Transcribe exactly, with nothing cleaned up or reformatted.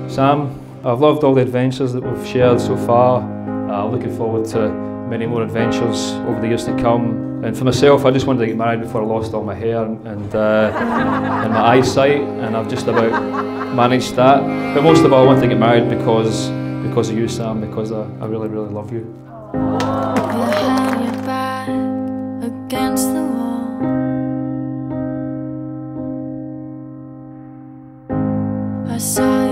Sam, I've loved all the adventures that we've shared so far. Uh, looking forward to many more adventures over the years to come. And for myself, I just wanted to get married before I lost all my hair and, uh, and my eyesight, and I've just about managed that. But most of all, I wanted to get married because, because of you, Sam, because I, I really, really love you. You had your back against the wall. I saw